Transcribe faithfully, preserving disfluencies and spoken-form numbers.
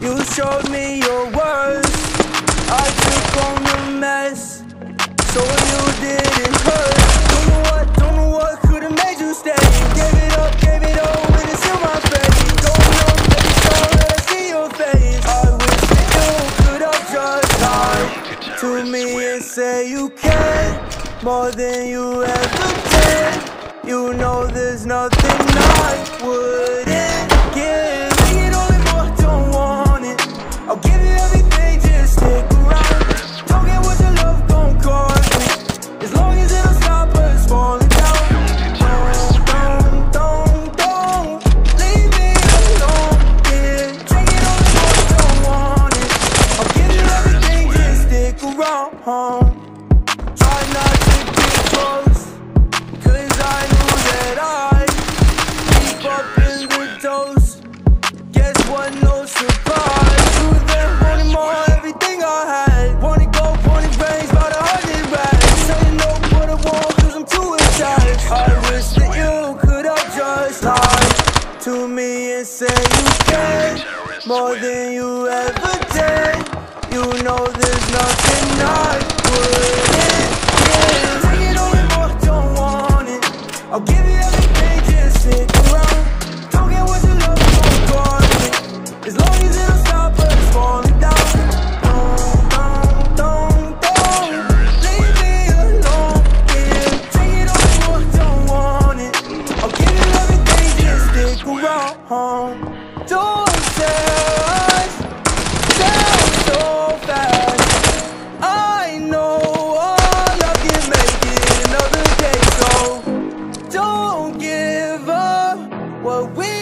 You showed me your worth. I took on the mess, so you didn't hurt. Don't know what, don't know what could've made you stay. Gave it up, gave it all when it's in my face. Don't know, baby, so that I see your face. I wish that you could have just lied to me and say you care more than you ever did. You know there's nothing I wouldn't give. Take it all and more, don't want it. I'll give you everything, just stick around. Don't get what your love gon' cost me, as long as it don't stop us falling down. Don't, don't, don't, don't leave me alone, yeah. Take it all and more, don't want it. I'll give you everything, just stick around. Try not to get close, cause I knew that I'd keep up in the dose. Guess what, no surprise. You then wanted more, everything I had. Wanted gold, wanted rings, about a hundred racks. Tell you no what I want, cause I'm too attached. I wish that you could have just lied to me and say you care more than you ever did. You know there's nothing I wouldn't give. Take it all and more, don't want it. I'll give you everything, just stick around. Don't get what you love, don't cost me, as long as it don't stop us falling down. Don't, don't, don't, don't leave me alone, yeah. Take it all and more, don't want it. I'll give you everything, just stick around. Don't tell us down so fast. I know all I can make it another day, so don't give up what we